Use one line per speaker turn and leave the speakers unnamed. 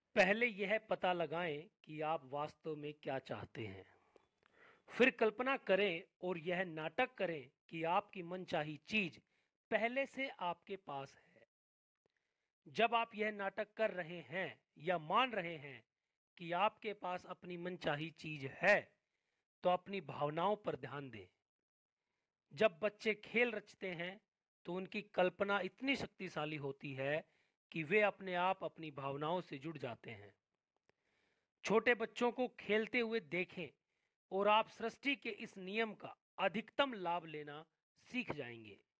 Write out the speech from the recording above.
पहले यह पता लगाएं कि आप वास्तव में क्या चाहते हैं। फिर कल्पना करें और यह नाटक करें कि आपकी मनचाही चीज पहले से आपके पास है। जब आप यह नाटक कर रहे हैं या मान रहे हैं कि आपके पास अपनी मनचाही चीज है, तो अपनी भावनाओं पर ध्यान दें। जब बच्चे खेल रचते हैं, तो उनकी कल्पना इतनी शक्तिशाली होती है कि वे अपने आप अपनी भावनाओं से जुड़ जाते हैं। छोटे बच्चों को खेलते हुए देखें और आप सृष्टि के इस नियम का अधिकतम लाभ लेना सीख जाएंगे।